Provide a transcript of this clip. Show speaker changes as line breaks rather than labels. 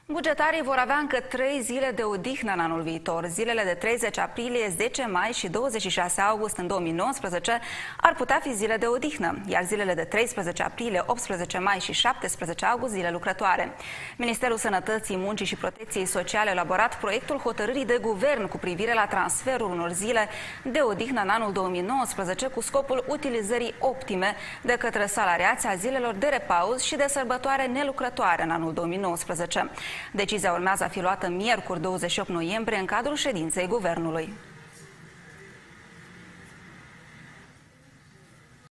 Bugetarii vor avea încă 3 zile de odihnă în anul viitor. Zilele de 30 aprilie, 10 mai și 26 august în 2019 ar putea fi zile de odihnă, iar zilele de 13 aprilie, 18 mai și 17 august zile lucrătoare. Ministerul Sănătății, Muncii și Protecției Sociale a elaborat proiectul hotărârii de guvern cu privire la transferul unor zile de odihnă în anul 2019 cu scopul utilizării optime de către salariați a zilelor de repaus și de sărbătoare nelucrătoare în anul 2019. Decizia urmează a fi luată miercuri 28 noiembrie în cadrul ședinței Guvernului.